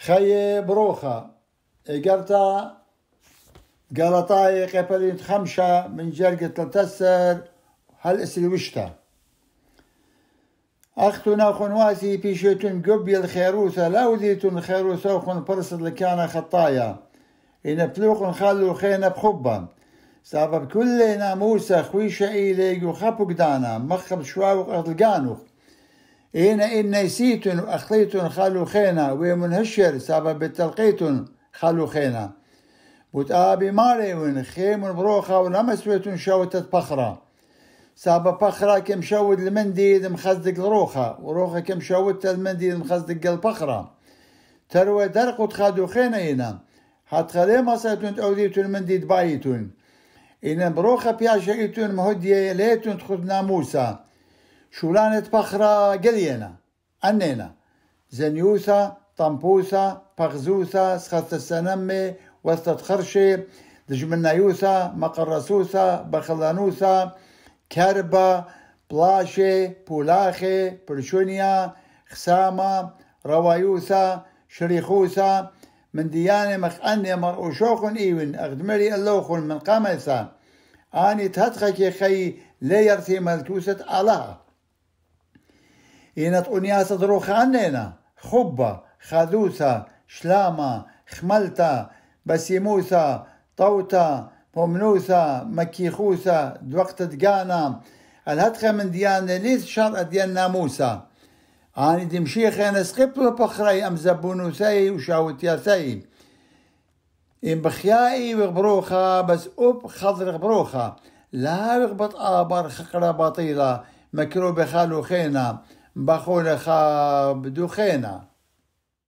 خي بروخة قرطة قلطاي قبلين خمسة من جرقة التسر هل اسلي وشتا أختنا خنواتي بيشيتون قبي الخيروثة لاوذيتون خيروثة وخن برصد لكان خطايا إن بلوخن خلو خينا بخبا سبب كل ناموسة خويشة إيلي يخبو قدانا مخب شواوق أغلقانوخ إن نسيتون وأخليتون خلو خينا ومنهشر سبب التلقيتون خلو خينا بوتآبي ماريون خيمون بروخة ولمسويتون شوتت بخرة سبب بخرة كم شود المنديد مخزدق الروخة وروخة كم شودت المنديد مخزدق البخرة تروى درقوا تخادو خينا إنا هتخلي مصيتون تأوديتون المنديد بايتون إن بروخة بياشيتون مهدية ليتون تخذ ناموسة شولانة بخرة قلينا أنينا زنيوثة طنبوثة بغزوثة سخت السنمي وسط خرشي دجمنايوثة مقرسوثة بخلانوثة كربة بلاشي بولاخي برشونيا خسامة روايوثة شريخوثة من ديانة مخأني مرؤوشوخن إيوين أغدمري اللوخن من قامثة آني تهتخك خي لا يرثي ملتوسة الله إنت أنياسة دروخ عنينا خبة خذوثة شلامة خملتة بسيموثة طوتة ممنوثة مكيخوثة دوقت دقانا الهتخة من ديانة ليس شرع ديان ناموسة آني دمشيخين اسقبلو بخري أم زبونوثي وشاوتياثي إن بخيائي وغبروخة بس أب خضر غبروخة لا يغبط آبر خقرة بطيلة مكروب خالو خينا بخول خاب دو خينا